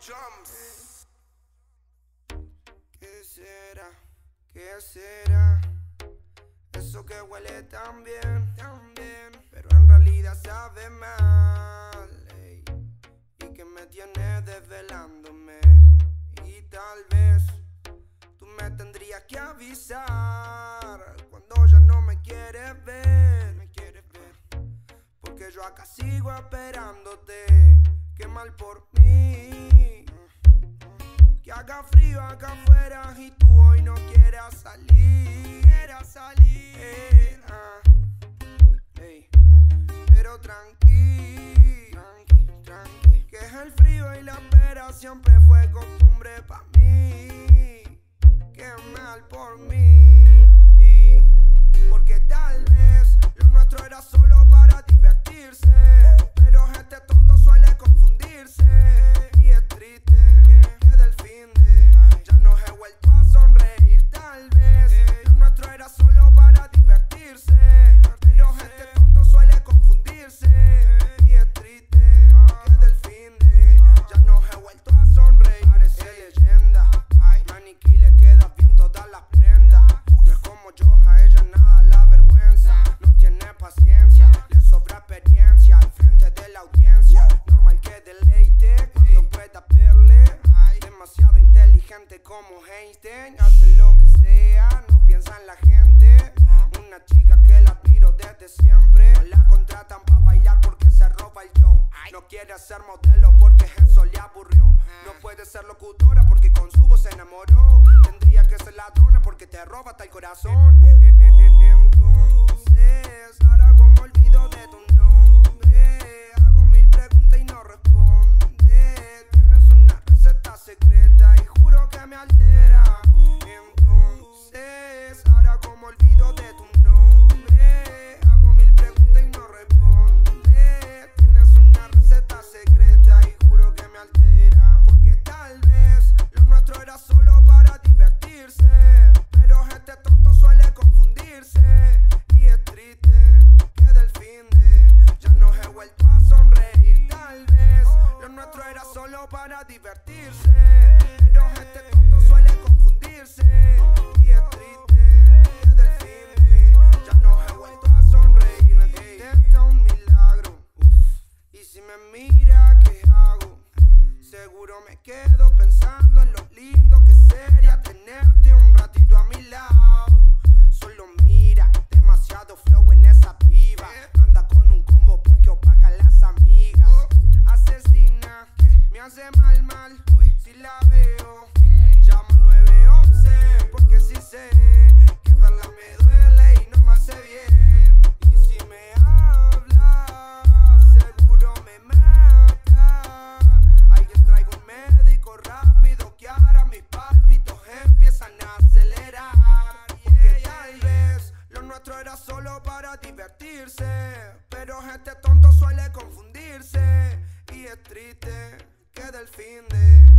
Drums. ¿Qué será? ¿Qué será? Eso que huele tan bien, pero en realidad sabe mal, ey, y que me tiene desvelándome. Y tal vez tú me tendrías que avisar cuando ya no me quieres ver, porque yo acá sigo esperándote. Qué mal por mí, que haga frío acá afuera y tú hoy no quieras salir, ey, pero tranqui, que es el frío y la espera siempre fue costumbre pa' mí. Qué mal por mí, porque tal vez lo nuestro era solo para divertirse, pero este tonto suele confundirse. Y es triste que del fin de ya no he vuelto a sonreír. Tal vez lo nuestro era solo para divertirse, pero este tonto suele confundirse. Y es triste que del fin de ya no he vuelto a sonreír. Parece leyenda, maniquí le queda bien todas las prendas. No es como yo, a ella nada la vergüenza. No tiene paciencia, le sobra experiencia al frente de la audiencia. Normal que deleite cuando pueda verle. Demasiado inteligente como Einstein, hace lo que sea, no piensa en la gente. Una chica que la admiro desde siempre. No la contratan para bailar porque se roba el show. No quiere ser modelo porque eso le aburrió. No puede ser locutora porque con su voz se enamoró. Tendría que ser ladrona porque te roba hasta el corazón. Entonces, ahora como olvido de tu nombre, hago mil preguntas y no responde. Tienes una receta secreta y juro que me altera. Entonces, ahora como olvido de tu nombre, hago mil preguntas y no responde. Tienes una receta secreta y juro que me altera. Porque tal vez lo nuestro era solo para divertirse, pero este tonto suele confundirse. Y es triste que del fin de ya no he vuelto a sonreír. Tal vez lo nuestro era solo para divertirse, pero este tonto suele confundirse. Y es triste que del fin de ya no he vuelto a sonreír. Me contesta un milagro, y si me mira, ¿qué hago? Seguro me quedo pensando en lo lindo que sería tenerte un ratito a mi lado. Solo mira, demasiado flow en esa piba. No anda con un combo porque opaca las amigas. Asesina, me hace mal, si la veo. Llamo 911 porque sí sé que verla me duele y no me hace bien. Y si me habla, seguro me mata. Alguien traiga un médico rápido que ahora mis pálpitos empiezan a acelerar. Porque tal vez lo nuestro era solo para divertirse, pero este tonto suele confundirse. Y es triste que del fin de